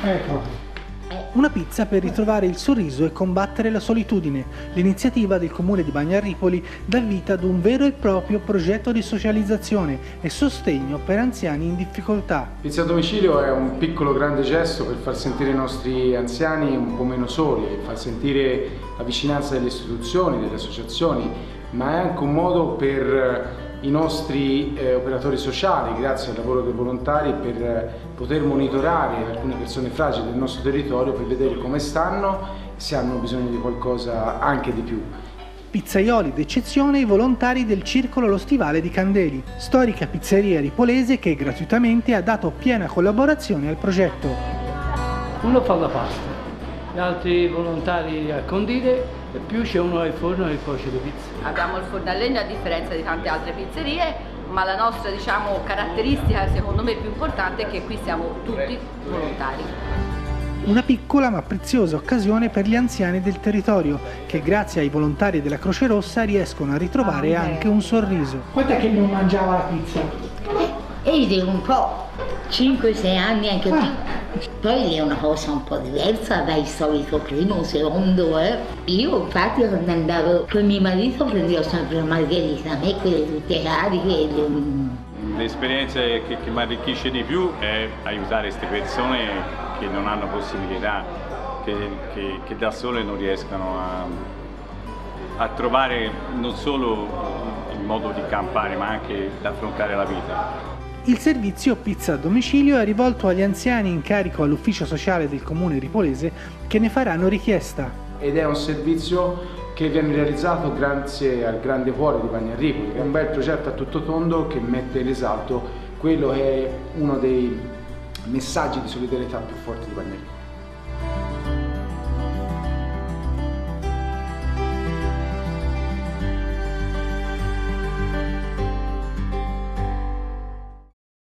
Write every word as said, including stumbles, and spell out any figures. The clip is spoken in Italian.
Ecco. Una pizza per ritrovare il sorriso e combattere la solitudine. L'iniziativa del Comune di Bagnarripoli dà vita ad un vero e proprio progetto di socializzazione e sostegno per anziani in difficoltà. Pizza a domicilio è un piccolo grande gesto per far sentire i nostri anziani un po' meno soli, far sentire la vicinanza delle istituzioni, delle associazioni, ma è anche un modo per i nostri eh, operatori sociali, grazie al lavoro dei volontari, per eh, poter monitorare alcune persone fragili del nostro territorio per vedere come stanno e se hanno bisogno di qualcosa anche di più. Pizzaioli d'eccezione i volontari del Circolo Lo Stivale di Candeli, storica pizzeria ripolese che gratuitamente ha dato piena collaborazione al progetto. Uno fa la pasta, gli altri volontari a condire e più c'è uno al forno che cuoce le pizze. Abbiamo il forno a legna a differenza di tante altre pizzerie, ma la nostra, diciamo, caratteristica secondo me più importante è che qui siamo tutti volontari. Una piccola ma preziosa occasione per gli anziani del territorio che grazie ai volontari della Croce Rossa riescono a ritrovare anche un sorriso. Quant'è che non mangiava la pizza? E un po', cinque sei anni anche più. Poi è una cosa un po' diversa dal solito primo, secondo, eh. Io infatti quando andavo con mio marito prendevo sempre la margherita, a me quelle tutte cariche. L'esperienza che, che mi arricchisce di più è aiutare queste persone che non hanno possibilità, che, che, che da sole non riescono a, a trovare non solo il modo di campare ma anche di affrontare la vita. Il servizio pizza a domicilio è rivolto agli anziani in carico all'ufficio sociale del comune ripolese che ne faranno richiesta. Ed è un servizio che viene realizzato grazie al grande cuore di Bagnarripoli. È un bel progetto a tutto tondo che mette in risalto quello che è uno dei messaggi di solidarietà più forti di Bagnarripoli.